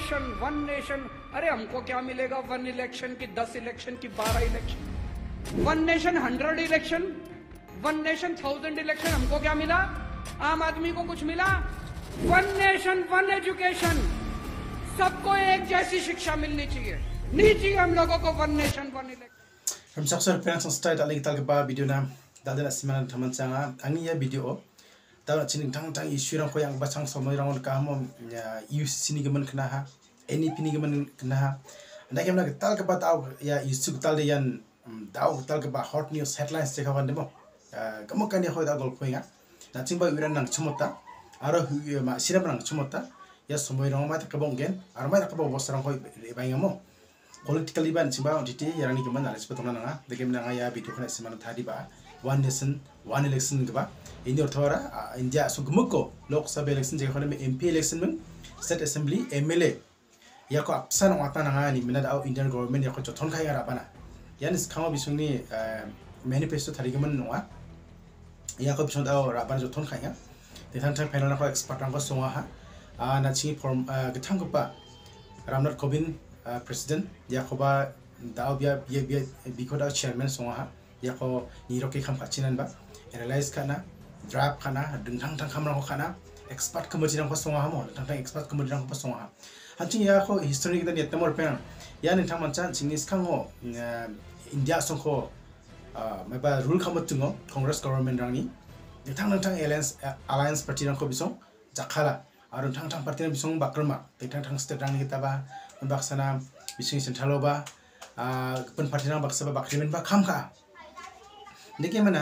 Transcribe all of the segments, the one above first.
नेशन। अरे हमको क्या मिलेगा 1 इलेक्शन की, 10 इलेक्शन की, 12 election. 1 nation 100 election, 1 nation 1000 election. हमको क्या मिला? आम आदमी को कुछ मिला? 1 नेशन 1 एजुकेशन। सबको एक जैसी शिक्षा मिलनी चाहिए, नहीं चाहिए हम लोगों को 1 नेशन 1 इलेक्शन। हम सक्सेस पेरेंट्स स्टाइल अलग तल के बा वीडियो ना दादा सिमान थमन चांगा अंगी या वीडियो ता चिनिंग थंग थंग इश्यू रंग को yang basang समय रंग का हम यूसी नि गमन कना हा एनईपी नि गमन कना हा अंदा केमना तल के बा ताव या इश्यू तल दे यान दाव तल के बा हॉट न्यूज़ हेडलाइंस चेक हवन देमो कम कने होय दा गल खोइंगा ना चिंबा उरन नंग छमता आरो मा सिरा नंग छमता या समय रंग मा तक बंगेन आरो मा तक बसरंग होय बायंगमो politically ban chimba ontiti yarani keman nalis betona nanga dekem nanga ya video khana simana thadi ba 1 nation 1 election gba ini orthora india su gmukko lok sabha election je khone mp election men state assembly mla ya ko apsan wata nanga ni minad au indian government ya ko jothon khai ara bana yanis khama bisungni manifesto thari keman nonga ya ko bisong dau raban jothon khai nga de thang thang panel na ko expert rang ko songa ha na chi form gthang ko pa ramnath kovind president yakoba dao bia bikoda chairman songa yako niroke kham khachinan ba analyze kana draft kana dungthang thang khamra ko kana expert committee rang ko songa mo thang expert committee rang ko songa hanching yako history kita niat tamor pen ya ning thang mancha chingis khango india songko maba rule khamot tungo congress government rang ni thang alliance party rang ko bisong jakhala aru thang party rang bisong bakrama thang state rang kita ba baksana bising central ba pen party nang baksa bakrimen ba kham kha deke mana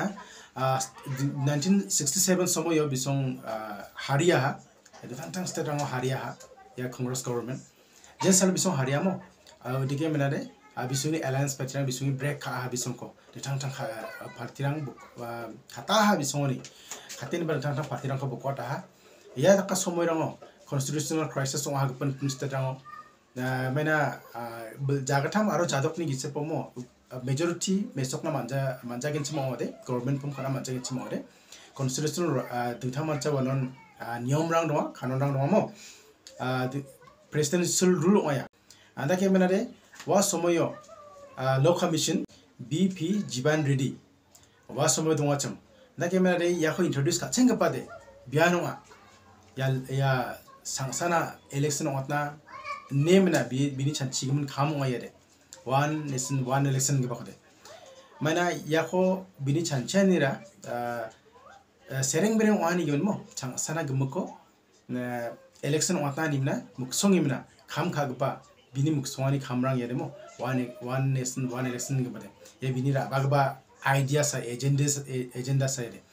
1967 somoyo bisong haria ha thang state rang haria ha ya congress government jesal bisong haria mo deke mana de bisuni alliance party rang bisuni break kha ha bisong ko thang party rang khata ha bisong ni khatin ba thang party rang ko bokota ha ya ka somoy rang constitutional crisis ong ha pen state rang मैंने जागथाम आरो जादकनि गिसे पमो majority मेसोकना मानजा गेनछि मावदे गवर्नमेंट पम खाना मानजा गेनछि मावदे कॉन्स्टिट्यूशनल दुथा मानजा वनन नियम रां दङ कानून रां दङ मो प्रेसिडेंशियल रूल अया आदा के मेनारे वा समयो law commission BP Jeevan Reddy वा समय दङ चम दा के मेनारे याखो इंट्रोड्यूस का छेंग पादे बियानोआ या सांसाना इलेक्शन अतना नेम ना बिनि चानचिगमन खामो आयदे 1 नेशन 1 इलेक्शन के बखदे माना याखो बिनि चानचानिरा सेरेंग बेरें वानी गिमन मो चांसाना गमको इलेक्शन वाता निमना मुक्सोंगिमना खाम खागपा बिनि मुक्सोंगानि खामरांग यादे मो 1 नेशन 1 इलेक्शन के बदे ये बिनि रा बागबा आइडिया सा एजेंडा सा यादे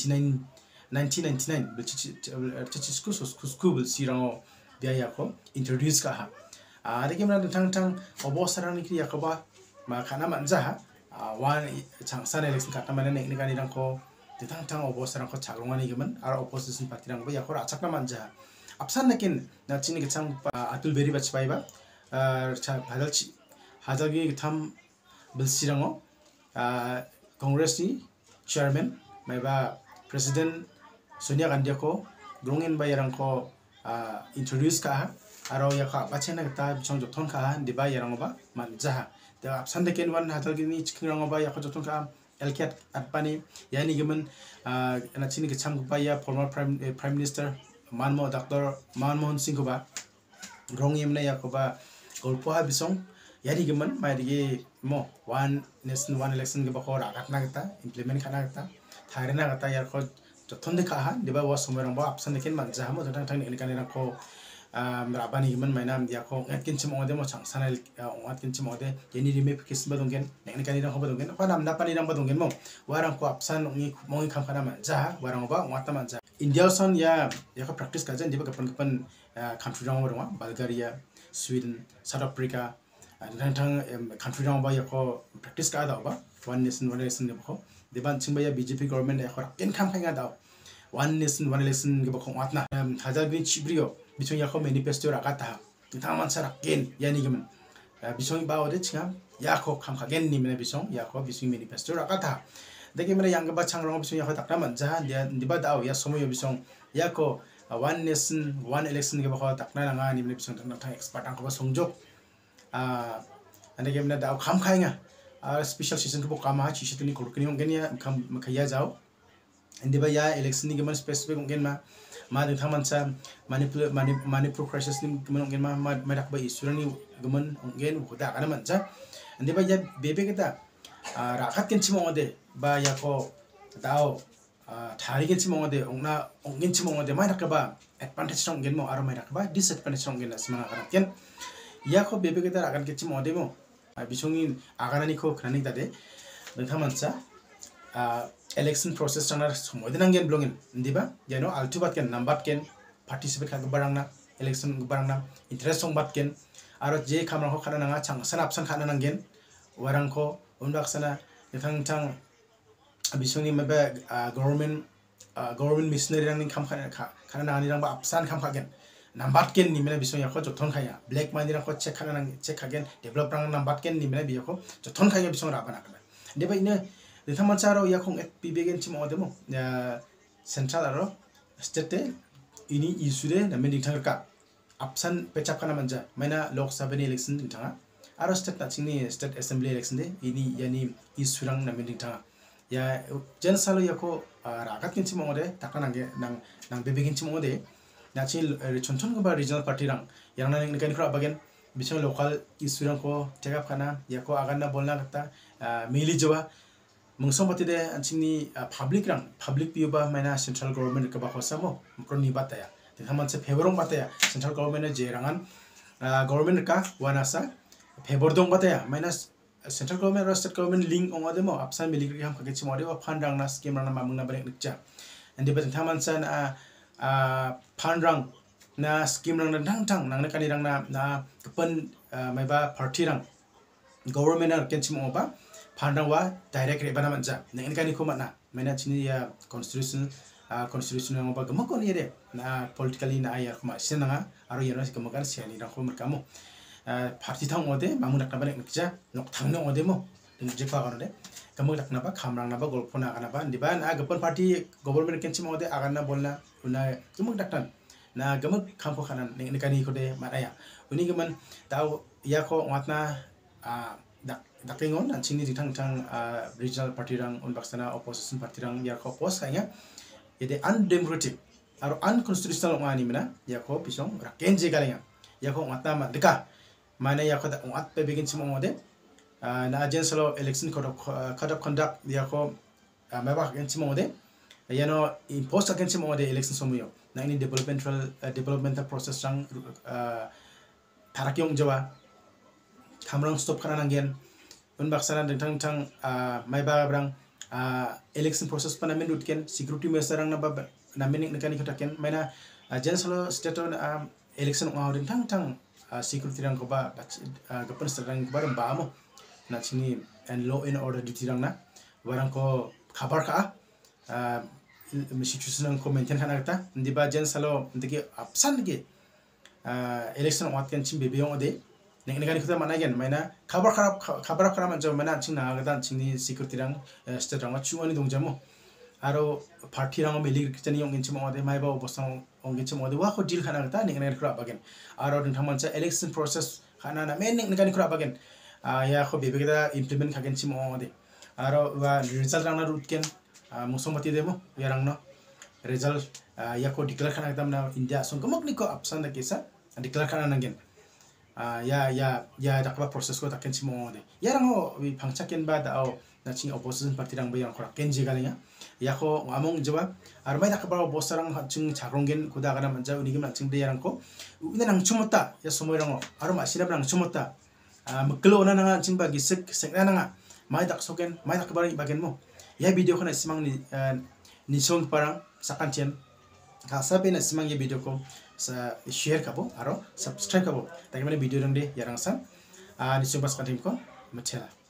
1999 बिचिस्कु सुस्कु बिल सिरांगो dia yako introduce ka ha ada ke mana tang obosarang ni yakoba ma khana manja ha wan changsan election kata mana nek nikani rang ko tang obosarang ko chaglongani gemen ar opposition party rang ba yakor achakna manja apsan nakin na chini ke chang atul beri bachpai ba hajalgi tham bilsirango congress ni chairman maiba president sonia gandhi ko grongin ba yarang ko introduce ka aro ya ka bachena ta bichong jothon ka diba yarang ba manja de apsan de ken wan hatal gini chikrang ba ya ko jothon ka elkat atpani yani gemen na chini ke cham ba ya former prime minister dr manmohan singh ko ba rong yemna ya ko ba golpo ha bisong yani gemen mai de mo 1 nation 1 election ke ba ko ragat na gata implement kana gata tharena gata ya ko jothon de ka diba wa somerang ba apsan de ken manja mo thang ni kan ra ko rabani gemen maina dia ko ngatkin chim ode mo chang sanal ngatkin chim ode yeni rime pikis ba dongen nek kan ra ko ba dongen pa nam na pani rang ba dongen mo warang ko apsan ngi mongi kham khana manja warang ba ngata manja india son ya ko practice ka jan diba kapan country rang ba bulgaria sweden south africa thang country rang ba ya ko practice ka da ba 1 nation 1 election ne ba ko deban chingba ya bjp government ya ko ken kham khainga da 1 nation 1 election ke ba ko atna hajar bin chibrio bisong ya ko manifesto ra kata ta man sara ken yani gemen bisong ba ode chinga ya ko kham kha gen ni mena bisong ya ko bisong manifesto ra kata deke mena yang ba changrong bisong ya ko takna man ja dia diba da ya somo yo bisong ya ko one nation one election ke bakho takna nanga ni mne bisong tang expert ang ko songjok ane ke mna da kham khainga special session ko kama chi chituni ko kini ongen ya kham khaya jao indi ba ya election ni geman specific ongen ma de thamansa manipur crisis ni geman ongen ma dak ba isurani geman ongen huda kana mancha indi ba ya bebe kita rakat ken chimo ode ba ya ko dao 다리게 치몽어데 옹나 옹긴 치몽어데 많이 rakaba advantage rong gen mo aro mai rakaba disadvantage rong gen asmana karatken ya ko bebe kita akan ke chimode mo bisongin aganani ko khrani dade nangthamansa election process rangna somodinang gen blongin ndiba jeno altubat ken nambat ken participate ka barangna election barangna interest song bat ken aro je khamrang ko khana nanga changsan option khana nangen warang ko unbaksana nangthang bisongni mabe government missionary rang kham khana nani rang ba apsan kham khagen nambat ken ni mena bisong yakho jothon khaya black money rang ko check khana nang check khagen develop rang nambat ken ni mena bi yakho jothon khaya bisong rabana kana deba ine dethaman charo yakhong et pibegen chimo demo central aro state ini isure na meni thangka apsan pechap kana manja maina lok sabha ni election thanga aro state na chingni state assembly election de ini yani isurang na meni thanga ya jen salo yako ragat kin chimo de takana nge nang bebegin chimo de na chin chonchon ba regional party rang yang nang kan khra bagen bisong local isurang ko tegap kana yako aganna bolna kata mili jawa mungsong pati de chingni public view ba maina central government ka ba khosamo proni bataya de haman se favorong bataya central government je rangan government ka wanasa favor dong bataya maina central government or state government link ong ademo apsan military ham kage chimode wa fund rang na scheme rang na mamung na barek nikcha ande ba thaman san fund rang na scheme rang na thang nang na kani rang na kapan mai ba party rang government na ken chimo ba fund rang wa direct re bana manja nang kani ko mana maina chini ya constitution rang ba gamo ko ni re na politically na ayar kuma sinanga aro yero gamo kan siani rang ko merkamo party thang ode mamun nakna balik nikja nok thang no ode mo je pa ganode kamu lakna ba khamrang na ba golpona kana ba ndiba na gapon party government kenchi mo ode agana bolna una kamu daktan na gamu khampo khana ne kani ko de maraya uni gaman taw ya ko watna dakingon na chini thang regional party rang un baksana opposition party rang ya ko pos kaya ede undemocratic aro unconstitutional ngani mina ya ko pisong rakenje galenga ya ko watna ma deka mana ya kota ungat pe begin chimo mode na agen solo election code of conduct ya ko meba gen chimo mode ya no impost again chimo mode election somuyo na ini developmental process rang tarakyong jawa kamrang stop kana nangen un baksana dengtang maiba brang election process pana mendut ken security measure rang na ba na mening nekani kota ken mana agen solo state election ngau dengtang security rang ko ba gapan serang ko ba mo na chini and law and order duty rang na warang ko khabar ka situation ko maintain kana ta ndi ba jen salo ndiki apsan ge election wat kan chim bebe yong ode nek nekani ko mana gen maina khabar khara man jo mana ching na ga dan chingni security rang state rang chuani dong jamo aro party rang meli chani yong chim ode mai ba obosang ongin chim ode wa ko deal khana ta nek nekani khra bagen aro ding thaman cha election process khana na men nek nekani khra bagen ya ko bebe ga implement khagen chim ode aro wa result rang na root ken musomati demo yarang no result ya ko declare khana ta na india song kamok ni ko apsan da kesa declare khana nangen ya dakba proses ko taken chim ode yarang ho wi phangchaken ba da na ching opposition party rang bayang khra ken jigalenya ya ko among jawab armai dakba bosarang ching charongen kuda kana manja unigi maching de yarang ko una nang chumota ya somoirang aro masina nang chumota meklo na nang ching ba gisek sekna nang mai dak soken mai dak barang bagen mo ya video kana simang ni song parang sakanchen kasa pe na simang ye video ko sa share kabo aro subscribe kabo tagi mana video rang de yarang san ni song pas kantim ko machela